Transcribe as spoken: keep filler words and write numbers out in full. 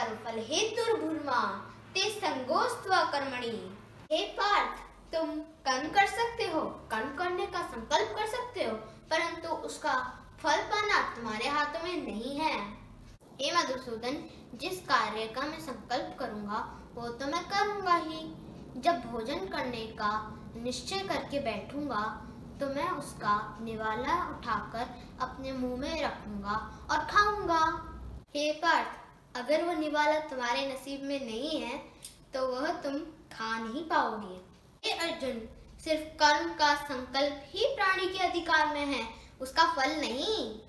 कर्मफल हेतुर्भुर्मा ते संगोस्त्वा कर्मणि। हे पार्थ, तुम कर्म कर सकते हो, कर्म करने का संकल्प कर सकते हो, परंतु उसका फल पाना तुम्हारे हाथों में नहीं है। हे मधुसूदन, जिस कार्य का मैं संकल्प करूंगा वो तो मैं करूंगा ही। जब भोजन करने का निश्चय करके बैठूंगा तो मैं उसका निवाला उठाकर अपने मुंह में रखूंगा और खाऊंगा। हे पार्थ, अगर वो निवाला तुम्हारे नसीब में नहीं है तो वह तुम खा नहीं पाओगे। हे अर्जुन, सिर्फ कर्म का संकल्प ही प्राणी के अधिकार में है, उसका फल नहीं।